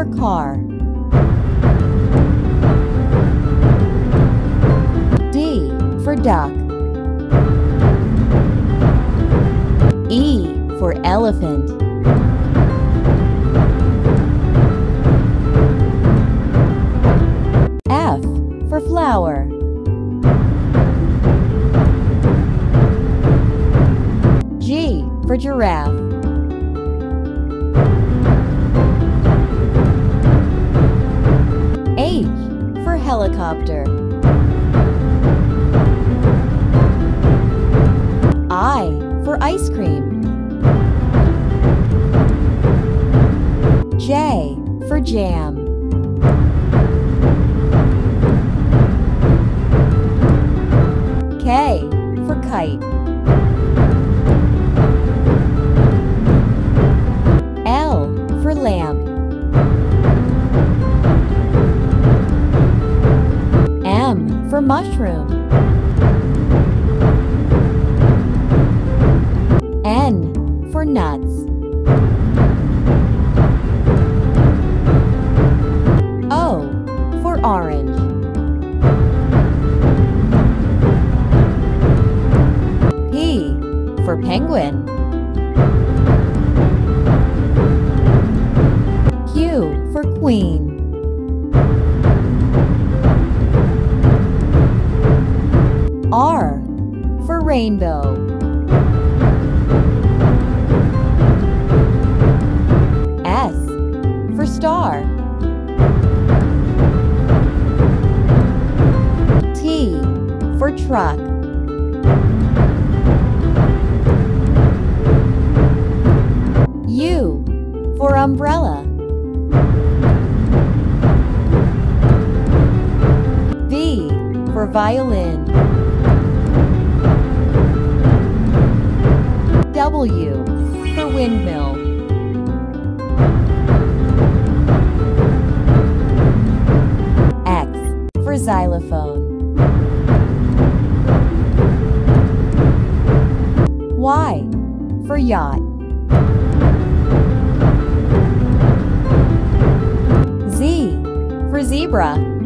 for car. D for duck. E for elephant. F for flower. G for giraffe. H for helicopter. I for ice cream. J for jam. K for kite. L for lamp. M for mushroom. N for nuts. O for orange. P for penguin. Q for queen. R for rainbow. S for star. T for truck. U for umbrella. V for violin. W for windmill. X for xylophone. Y for yacht. Z for zebra.